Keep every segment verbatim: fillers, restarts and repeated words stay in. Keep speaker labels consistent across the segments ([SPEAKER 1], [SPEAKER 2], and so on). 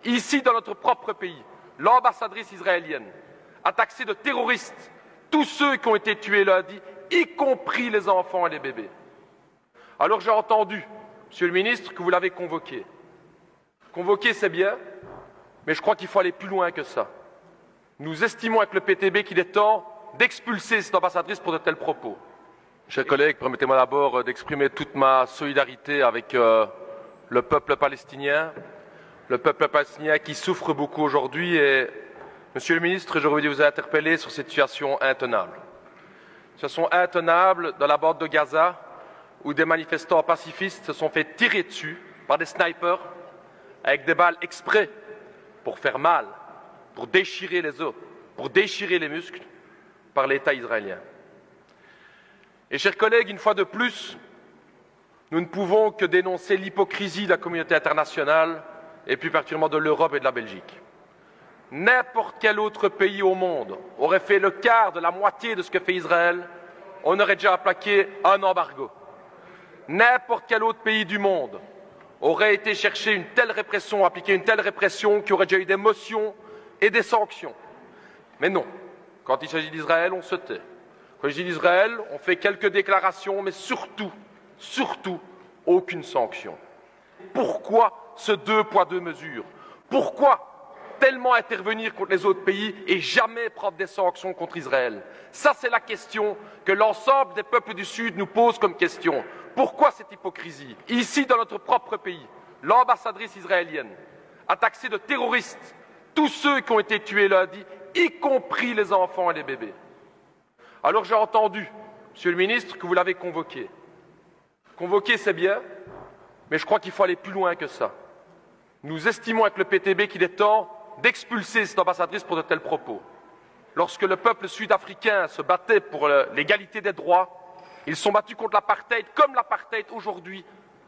[SPEAKER 1] Ici, dans notre propre pays, l'ambassadrice israélienne a taxé de terroristes tous ceux qui ont été tués lundi, y compris les enfants et les bébés. Alors j'ai entendu, Monsieur le ministre, que vous l'avez convoqué. Convoquer, c'est bien, mais je crois qu'il faut aller plus loin que ça. Nous estimons avec le P T B qu'il est temps d'expulser cette ambassadrice pour de tels propos. Chers collègues, permettez-moi d'abord d'exprimer toute ma solidarité avec euh, le peuple palestinien, le peuple palestinien qui souffre beaucoup aujourd'hui. Et, Monsieur le ministre, j'aurais voulu vous interpeller sur cette situation intenable. Situation intenable dans la bande de Gaza, où des manifestants pacifistes se sont fait tirer dessus par des snipers avec des balles exprès pour faire mal, pour déchirer les os, pour déchirer les muscles par l'État israélien. Et chers collègues, une fois de plus, nous ne pouvons que dénoncer l'hypocrisie de la communauté internationale et plus particulièrement de l'Europe et de la Belgique. N'importe quel autre pays au monde aurait fait le quart de la moitié de ce que fait Israël, on aurait déjà appliqué un embargo. N'importe quel autre pays du monde aurait été chercher une telle répression, appliquer une telle répression, qui aurait déjà eu des motions et des sanctions. Mais non, quand il s'agit d'Israël, on se tait. Quand il s'agit d'Israël, on fait quelques déclarations, mais surtout, surtout, aucune sanction. Pourquoi ce deux poids, deux mesures? Pourquoi tellement intervenir contre les autres pays et jamais prendre des sanctions contre Israël? Ça, c'est la question que l'ensemble des peuples du Sud nous pose comme question. Pourquoi cette hypocrisie? Ici, dans notre propre pays, l'ambassadrice israélienne a taxé de terroristes tous ceux qui ont été tués lundi, y compris les enfants et les bébés. Alors j'ai entendu, Monsieur le ministre, que vous l'avez convoqué. Convoquer, c'est bien, mais je crois qu'il faut aller plus loin que ça. Nous estimons avec le P T B qu'il est temps d'expulser cette ambassadrice pour de tels propos. Lorsque le peuple sud-africain se battait pour l'égalité des droits, ils sont battus contre l'apartheid, comme l'apartheid aujourd'hui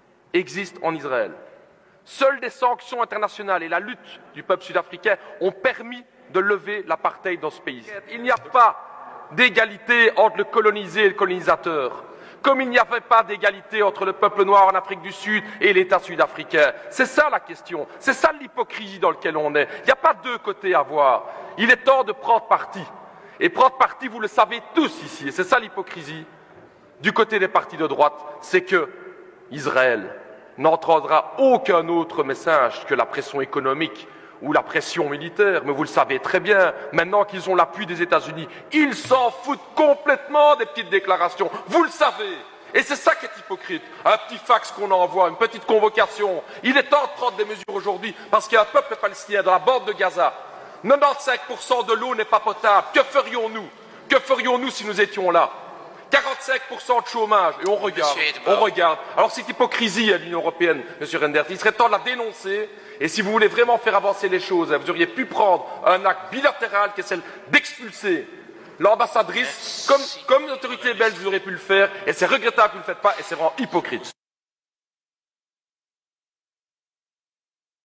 [SPEAKER 1] existe en Israël. Seules des sanctions internationales et la lutte du peuple sud-africain ont permis de lever l'apartheid dans ce pays. Il n'y a pas d'égalité entre le colonisé et le colonisateur, comme il n'y avait pas d'égalité entre le peuple noir en Afrique du Sud et l'État sud-africain. C'est ça la question, c'est ça l'hypocrisie dans laquelle on est. Il n'y a pas deux côtés à voir. Il est temps de prendre parti. Et prendre parti, vous le savez tous ici, et c'est ça l'hypocrisie. Du côté des partis de droite, c'est que Israël n'entendra aucun autre message que la pression économique ou la pression militaire. Mais vous le savez très bien, maintenant qu'ils ont l'appui des États-Unis, ils s'en foutent complètement des petites déclarations. Vous le savez. Et c'est ça qui est hypocrite. Un petit fax qu'on envoie, une petite convocation. Il est temps de prendre des mesures aujourd'hui parce qu'il y a un peuple palestinien dans la bande de Gaza. quatre-vingt-quinze pour cent de l'eau n'est pas potable. Que ferions-nous? Que ferions-nous si nous étions là? quarante-cinq pour cent de chômage, et on regarde, on regarde. Alors cette hypocrisie à l'Union européenne, Monsieur Reynders, il serait temps de la dénoncer, et si vous voulez vraiment faire avancer les choses, vous auriez pu prendre un acte bilatéral qui est celle d'expulser l'ambassadrice, comme, comme l'autorité belge, vous auriez pu le faire, et c'est regrettable que vous ne le faites pas, et c'est vraiment hypocrite.